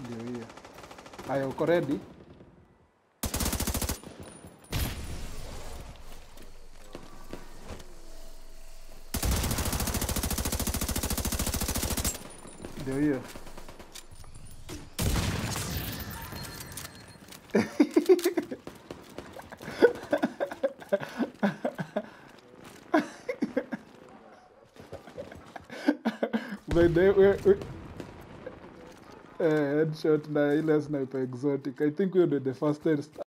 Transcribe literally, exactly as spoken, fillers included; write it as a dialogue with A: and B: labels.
A: Ndio hiyo. Haya, uko ready? Ndio hiyo. By the way, uh, headshot na ile sniper exotic. I think we did the first test.